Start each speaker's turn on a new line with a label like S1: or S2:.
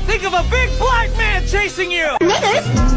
S1: Think of a big black man chasing you!
S2: Niggas?